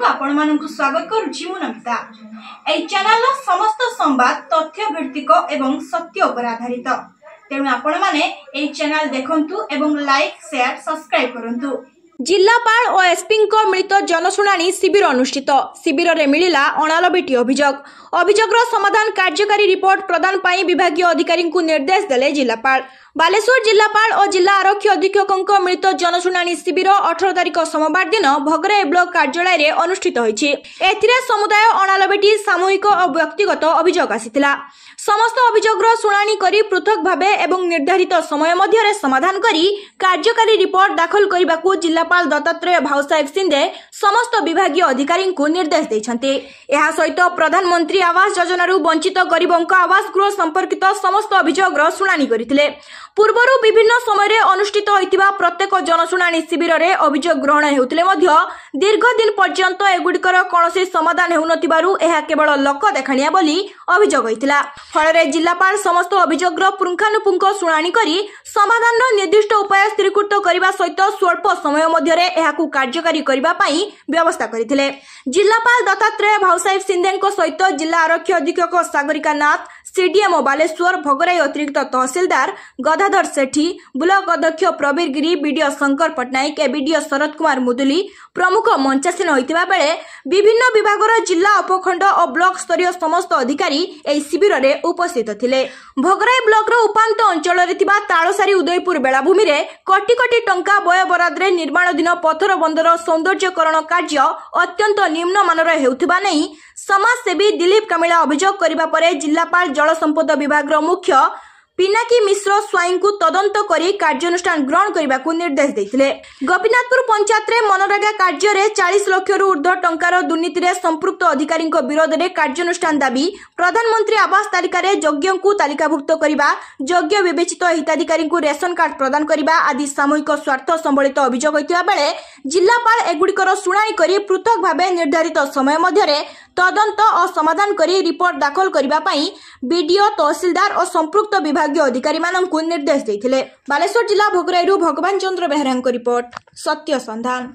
को आपण मानकु स्वागत करूची मु नमिता। ए चैनल समस्त संवाद तथ्य भित्तिक एवं सत्य उपर आधारित। तेणु आपण माने ए चैनल देखंतु एवं लाइक शेयर सब्सक्राइब करंतु। जिलापाल और एसपी मिलित जनशुणाणी शिविर अनुष्ठित। शिविर में मिला अणालबेटी अभियोग समाधान कार्यकारी रिपोर्ट प्रदान पाई विभागीय अधिकारी को निर्देश देले जिलापाल। बालेश्वर जिलापाल और जिला आरक्षी अधीक्षकों मिलित जनशुणाणी शिविर 18 तारिख सोमवार दिन भगराई ब्लॉक कार्यालय रे अनुष्ठित होईछि। एथिरे समुदाय अणालबेटी सामूहिक और व्यक्तिगत अभियोग आसिथिला। समस्त अभियोगर शुणाणी करी पृथक भावे एवं निर्धारित समय मध्य समाधान करी कार्यकारी रिपोर्ट दाखल करने को जिलापाल दत्तात्रेय भाऊसाहेब सिंधे समस्त विभागीय अधिकारी को निर्देश देइछन्ते। एहा सहित प्रधानमंत्री आवास योजना वंचित गरीबों आवास गृह संपर्कित समस्त अभियोगर शुणाणी करथिले। पूर्वर विभिन्न समय अनुष्ठित होइतिबा प्रत्येक जनशुणाणी शिविर में अभियोग ग्रहण हेउतिले मध्य दीर्घ दिन पर्यंत एगुड़िकर कौनसी समाधान हेउनतिबारु एहा केवल लोक देखाणिया बोली अभियोग होइतिला। फଳରେ जिलापाल समस्त अभियोगर पुंखानुपुंख शुणाणी करी समाधान निर्दिष्ट उपाय स्थिरीकृत करने सहित स्वल्प समय मध्य कार्यकारी करने व्यवस्था करथिले। जिलापाल दत्तात्रेय भाऊसाहेब सिंधे सहित जिला आरक्षी अधीक्षक सागरिका नाथ, सीडीएमओ बालेश्वर, भगराई अतिरिक्त तहसीलदार गदाधर सेठी, ब्लॉक अध्यक्ष प्रवीर गिरी, बीडीओ शंकर पट्टनायक, एबीडीओ शरद कुमार मुदुली प्रमुख मंचासीन होइतिबा बेले विभिन्न विभागर जिला उपखंड और ब्लॉक स्तरीय समस्त अधिकारी एई शिविर रे उपस्थित थिले। भगराई ब्लॉक रो उपांत अंचल रे थिबा ताळसारी उदयपुर बेलाभूमि रे कोटी कोटी टंका व्यय बराद रे निर्माणाधीन पथर बंदर सौंदर्यकरण कार्य अत्यंत निम्न मानर हेउथिबा नै समाजसेवी दिलीप कामिला अभियोग करिबा परे जिलापाल जल संपद विभाग रो मुख्य पिनाकी मिश्र स्वाई को तदंत करी कार्यानुष्ठान ग्रहण करने को निर्देश देते। गोपीनाथपुर पंचायत रे मनरेगा कार्य रे 40 लाख रु ऊर्ध्व टंकार दुर्नीति रे संपृक्त अधिकारी विरोध में कार्यानुष्ठान दाबी, प्रधानमंत्री आवास तालिका रे योग्य को तालिकाभुक्त करने, योग्य विवेचित हिताधिकारी को रेशन कार्ड प्रदान करने आदि सामूहिक स्वार्थ संबलित अभियोग होइतिबा बेले जिलापाल एगुड़िकर शुणाणी करी पृथक भावे निर्धारित समय मध्य तदंत और समाधान करी रिपोर्ट दाखल करने बीडीओ, तहसीलदार और संपृक्त विभागीय अधिकारी माननकु निर्देश देथिले। बालेश्वर जिला भगराई भगवान चंद्र बेहरा रिपोर्ट सत्य संधान।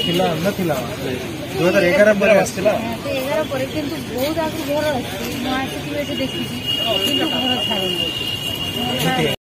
2011 पर आस्थिला 11 पर किंतु बहुत आगु घर अछि माटी के देखि किंतु घर छाड़